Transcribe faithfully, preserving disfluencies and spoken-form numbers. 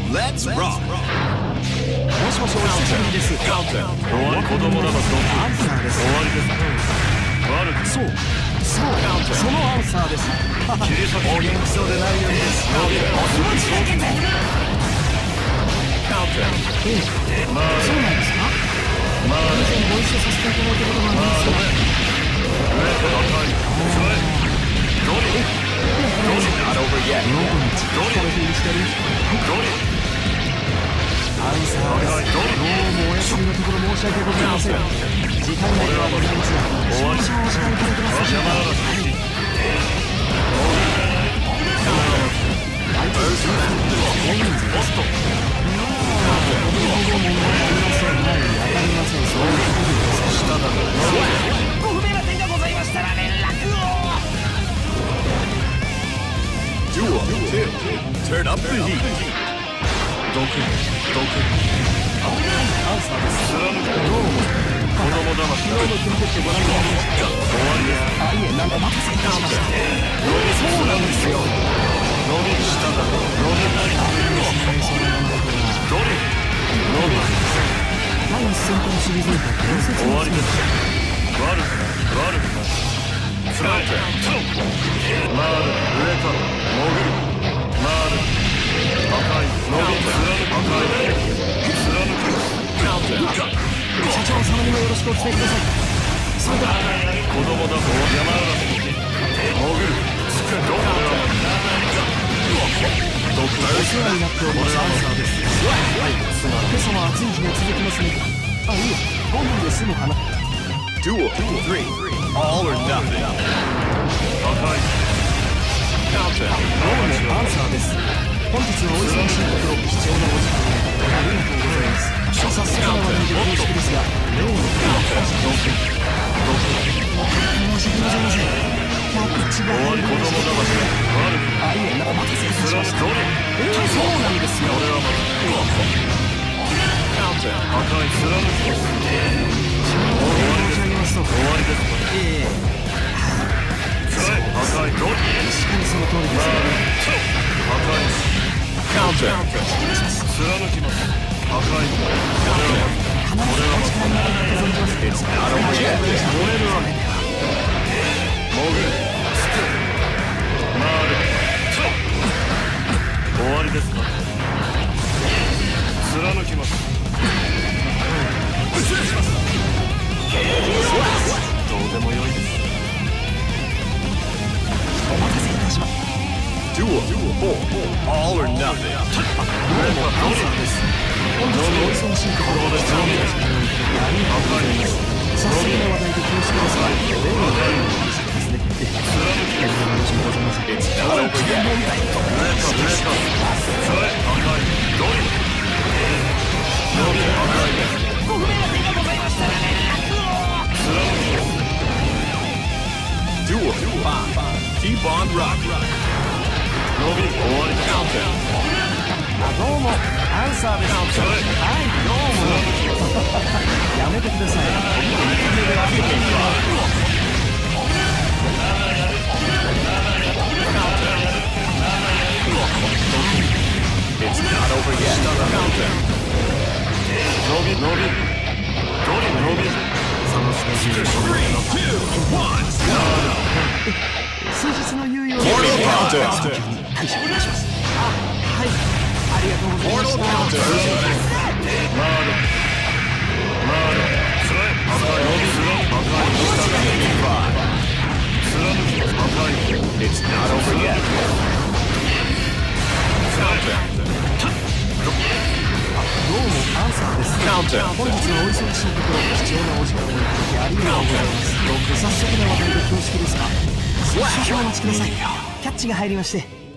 Let's rock! もしもしお久しぶりです。 終わり子供だな。 アンサーです。 終わりです。悪くそうそうそのアンサーです。お元気そうでないようです。お気持ちだけで。ええ、そうなんですか。まあ以前ご一緒させていただいたことがありますが。 Not over yet. 喉にちょっと疲れているしてる。アンサーです。どうもお休みのところ申し訳ございません。時間内ではございますが、少々お時間いただけますでしょうか。相手の中大人数ですと。ほどほど問題ありません。はい、当たりません。そういうことです。下だから。ご不明な点がございましたら連絡を。 Duel two. Turn up the heat. 毒毒アンサーです。どうも。 子供だまし昨日の組み立てご覧になりました。 終わりです。 あ、いえ、なんかお待たせいたしました。そうなんですよ。 伸び下だ。伸びない。どれ伸び第一戦から退いた伝説の終わりです。悪く悪くフライトマール上から潜るマール赤い伸び貫く赤い貫く社長様にもよろしくお伝えください。それでは子供だと山嵐潜るつくどこだお世話になっております。アンサーです。今朝も暑い日が続きますね。あ、いえ、ごふんで済むかな。 Duel three. All or nothing. 赤いどうもアンサーです。本日はお忙しいところ貴重なお時間をありがとうございます。早速な話題で恐縮ですが、例の申し訳ございません。百口が終わり子供だまし悪くあ、いえ、お待たせいたしました。 どれえー、そうなんですよ。 俺はまず赤い貫きです申し上げますと、 終わりですええ、 赤いどれしかりその通りですね。 赤い貫きます赤い俺はまず俺はまず It's not over yet. 漏れるわけ潜るつく回る終わりですか貫きますどうでもよいです。 お待たせいたします。 Duel four. All or nothing. どうもアンサーです。本日のお忙しいところお時間をいただきありがとうございます。早速な話題で恐縮ですが、例の題の話ですね。ええ、申し訳ございません。 It's not over yet. 問題とご不明な点がございましたら連絡を。 Duel five. Keep on rocking. 伸び終わりです。 あ、どうもアンサーです。はい、どうもやめてください。 It's not over yet. 伸び伸びどれ伸び数日の猶予を Mortal Counter. 対処いたします。あ、はい、ありがとうございま Mortal した。 Counter. マールマールつらい赤い伸びすら赤い下が貫き赤い It's not over yet. どうもアンサーです。 Counter. 本日はお忙しいところ貴重なお時間をいただきありがとうございます。早速な話題で恐縮ですが、少々お待ちください。キャッチが入りまして。